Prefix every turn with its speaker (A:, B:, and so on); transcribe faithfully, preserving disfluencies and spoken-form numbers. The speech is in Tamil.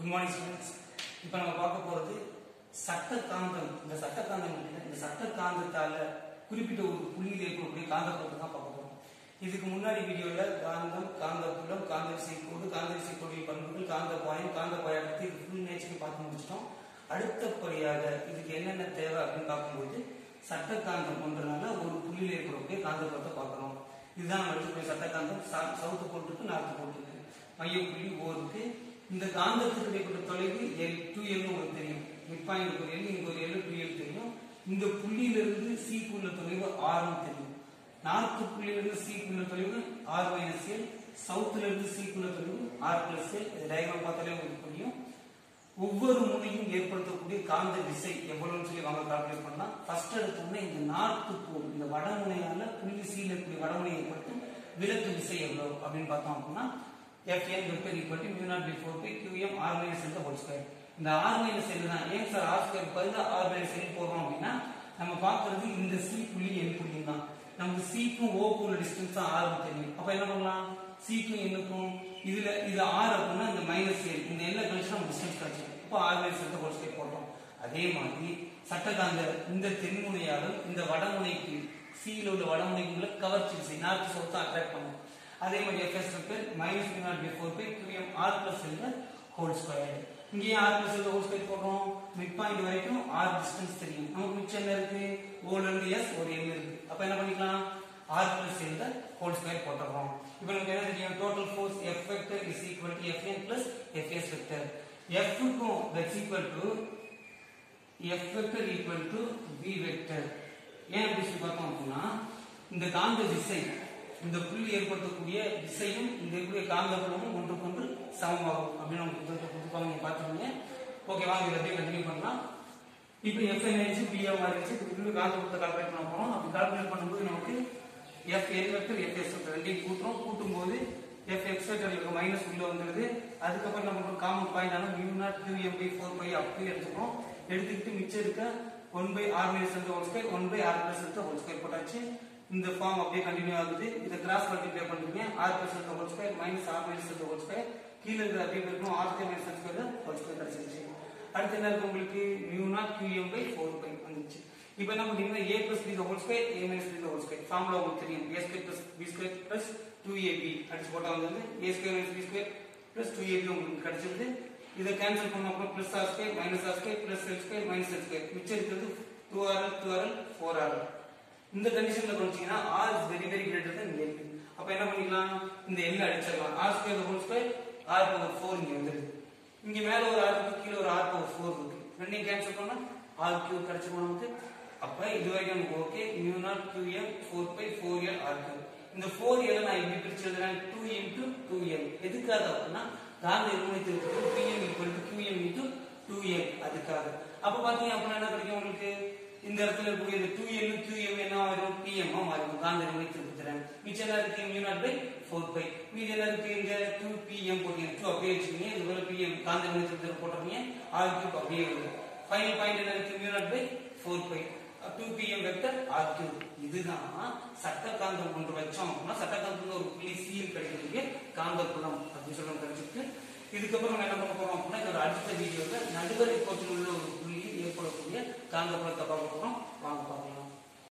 A: Good morning students. இப்போ நம்ம பார்க்க போறது சட்ட காந்தம். இந்த சட்ட காந்தம் இந்த சட்ட காந்தத்தால குறிப்பிட்ட ஒரு புள்ளியில் ஏற்படக்கூடிய காந்தப்புலத்தை தான் பார்க்க போறோம். இதுக்கு முன்னாடி வீடியோல காந்தம், காந்தப்புலம், காந்த விசைக்கோடு, காந்த விசைக்கோடின் பண்புகள், காந்த பாயம், காந்த பாயத்தை ஃபுல் நேச்சர் பார்த்து முடிச்சிட்டோம். அடுத்தபடியாக இதுக்கு என்னென்ன தேவை அப்படின்னு பார்க்கும்போது சட்ட காந்தம் ஒன்றனால ஒரு புள்ளியில் ஏற்படக்கூடிய காந்தப்புலத்தை பார்க்கணும். இதுதான் நம்ம எடுத்துக்கூடிய சட்ட காந்தம். சவுத்து போட்டுருக்கு, நார்த்து போட்டுருக்கு, மைய புள்ளி ஓருக்கு. இந்த காந்தத்துக்கு இடைப்பட்ட தொலைவு எல் டூ எல் உங்களுக்கு தெரியும். மிட் பாயிண்ட் ஒரு எல், இங்க ஒரு எல், டூ எல் தெரியும். இந்த புள்ளியிலிருந்து சி உள்ள தொலைவு ஆறும் தெரியும். நார்த்து புள்ளியிலிருந்து சி உள்ள தொலைவு ஆர் மைனஸ் எல், சவுத்துல இருந்து சி உள்ள தொலைவு ஆர் பிளஸ் எல். இது டயக்ராம் பார்த்தாலே உங்களுக்கு புரியும். ஒவ்வொரு முனையும் ஏற்படுத்தக்கூடிய காந்த விசை எவ்வளவுன்னு சொல்லி வாங்க கால்குலேட் பண்ணலாம். ஃபர்ஸ்ட் எடுத்தோம்னா இந்த நார்த்து போல் இந்த வடமுனையால புள்ளி சீல இருக்கக்கூடிய வடமுனை ஏற்பட்டு விலக்கு விசை எவ்வளவு அப்படின்னு பார்த்தோம் அப்படின்னா Fn vector equal to mu naught by four pi qm r minus n the whole square. இந்த r minus n தான் ஏன் சார் r square பதிலா r minus n போடுறோம் அப்படின்னா நம்ம பார்க்கிறது இந்த c புள்ளி n புள்ளி தான். நமக்கு c க்கும் o க்கும் உள்ள டிஸ்டன்ஸ் தான் r க்கு தெரியும். அப்ப என்ன பண்ணலாம்? c க்கும் n க்கும் இதுல இது r அப்படினா இந்த மைனஸ் l இந்த n கழிச்சு நம்ம டிஸ்டன்ஸ் கிடைச்சிடும். அப்ப r minus n the whole square போடுறோம். அதே மாதிரி சட்டகாந்த இந்த தென்முனையாலும் இந்த வடமுனைக்கு c ல உள்ள வடமுனைக்குள்ள கவர்ச்சி விசை நார்த் சவுத் அட்ராக்ட் பண்ணும். அதே மாதிரி Fs vector minus mu naught by four pi qm r plus l whole square. இங்கே r plus l whole square போடுறோம். மிட் பாயிண்ட் வரைக்கும் r டிஸ்டன்ஸ் தெரியும். நமக்கு மிச்சம் என்ன இருக்கு? o ல இருந்து s ஒரு l இருக்கு. அப்ப என்ன பண்ணிக்கலாம்? r plus l whole square போட்டுறோம். இப்போ நமக்கு என்ன தெரியும்? Total force F vector is equal to Fn plus Fs vector. F க்கும் that's equal to F vector equal to v vector. ஏன் அப்படி சொல்லி பார்த்தோம் அப்படின்னா இந்த காந்த விசை இந்த புள்ளி ஏற்படுத்தக்கூடிய விசையும் இந்த இருக்கக்கூடிய காந்தப்புலமும் ஒன்றுக்கொன்று சமமாகும் அப்படின்னு நமக்கு கொடுத்துருப்பாங்க. நீங்க பார்த்துருக்கீங்க. ஓகே, வாங்க இதை அப்படியே கண்டினியூ பண்ணலாம். இப்போ எஃப் என்ன ஆயிடுச்சு, பி எம் ஆயிடுச்சு. இப்போ காந்தப்புலத்தை கால்குலேட் பண்ண போறோம். அப்படி கால்குலேட் பண்ணும்போது நமக்கு F N vector F S vector ரெண்டையும் கூட்டுறோம். கூட்டும் போது எஃப் எக்ஸ் வெக்டர் மைனஸ் உள்ள வந்துடுது. அதுக்கப்புறம் நம்ம காமன் பாயிண்ட் ஆன mu naught Q M by four pi அப்படியே எடுத்துக்கிறோம். எடுத்துக்கிட்டு மிச்சம் இருக்க ஒன் பை ஆர் மைனஸ் அந்த whole square, one by R plus அந்த ஹோல் ஸ்கொயர் போட்டாச்சு. இந்த ஃபார்ம் அப்படியே கண்டினியூ ஆகுது. இத கிராஸ் மல்டிப்ளை பண்றீங்க. r plus the whole square minus r minus the whole square கீழ இருக்கிற அப்படியே இருக்கும். r square minus r square whole square கிடைச்சிருச்சு. அடுத்து என்ன இருக்கு உங்களுக்கு? mu naught qm by four pi வந்துச்சு. இப்போ என்ன பண்றீங்க? a plus b the whole square a minus b the whole square formula உங்களுக்கு தெரியும். a square plus b square plus two a b அடிச்சு போட்டா வந்து a square minus b square plus two a b உங்களுக்கு கிடைச்சிருது. இத கேன்சல் பண்ணா அப்புறம் plus r square minus r square plus l square minus l square மிச்சம் இருக்கிறது two r l two r l four r l. இந்த கண்டிஷன்ல கொஞ்சீங்கன்னா r is very very greater than l. அப்ப என்ன பண்ணிக்கலாம்? இந்த l அடிச்சிடலாம். r square whole square r power four இங்க வந்துருது. இங்க மேல ஒரு r இருக்கு, கீழ ஒரு r power four இருக்கு. ரெண்டையும் கேன்சல் பண்ணா r cube கிடைச்சிரும் நமக்கு. அப்ப இது வரைக்கும் நமக்கு okay. mu naught qm four pi four l r cube. இந்த four l நான் இப்படி பிரிச்சு எழுதுறேன் two into two l. எதுக்காக அப்படினா காந்த இருமுனைத்திற்கு pm equal to qm into two l அதுக்காக. அப்ப பாத்தீங்க அப்படினா என்ன கிடைக்கும் உங்களுக்கு? இந்த இடத்துல இருக்கக்கூடிய இந்த two l qm என்ன ஆகும்? pm ஆ மாறும். காந்த இருமுனைத்திற்கு தரேன். மிச்சம் என்ன இருக்கு? mu naught by four pi. மீதி என்ன இருக்கு? இங்க two pm போடுங்க. two அப்படியே வச்சுக்கீங்க. இதுல pm காந்த இருமுனைத்திற்கு போடுறீங்க. r cube அப்படியே வருது. ஃபைனல் பாயிண்ட் என்ன இருக்கு? mu naught by four pi. two pm vector r cube. இதுதான் சட்ட காந்தம் ஒன்று வச்சோம் அப்படின்னா சட்ட காந்தத்துல ஒரு புள்ளி சீல் கிடைக்கக்கூடிய காந்தப்புலம் அப்படின்னு சொல்ல தெரிஞ்சுட்டு இதுக்கப்புறம் நம்ம என்ன பண்ண போறோம் அப்படின்னா இதோட அடுத்த வீடியோல நடுவரை கோட்டில் உள்ள ஒரு புள்ளியில் ஏற்படக்கூடிய காந்தப்புலத்தை பார்க்க போறோம். வாங்க பார்க்கலாம்.